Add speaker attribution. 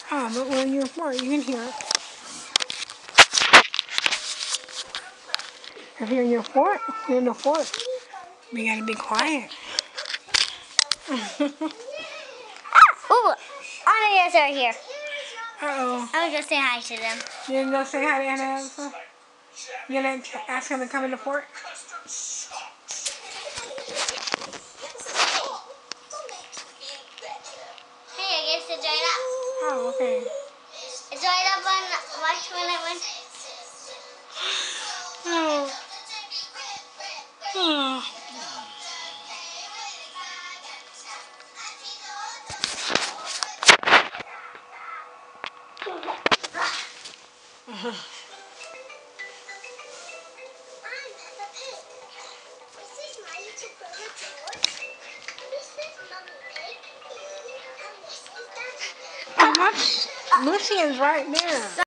Speaker 1: Oh, but when you're smart, you can hear it. If you're in your fort, we gotta be quiet.
Speaker 2: Ooh, Anna's right here.
Speaker 1: Uh-oh.
Speaker 2: I'm gonna go say hi to them.
Speaker 1: You gonna go say hi to Anna Elsa? You gonna ask him to come in the fort?
Speaker 2: Hey, I guess it's right up.
Speaker 1: Oh, okay.
Speaker 2: It's right up on watch when I went.
Speaker 1: Oh. Oh. Oh, Lucy is right there.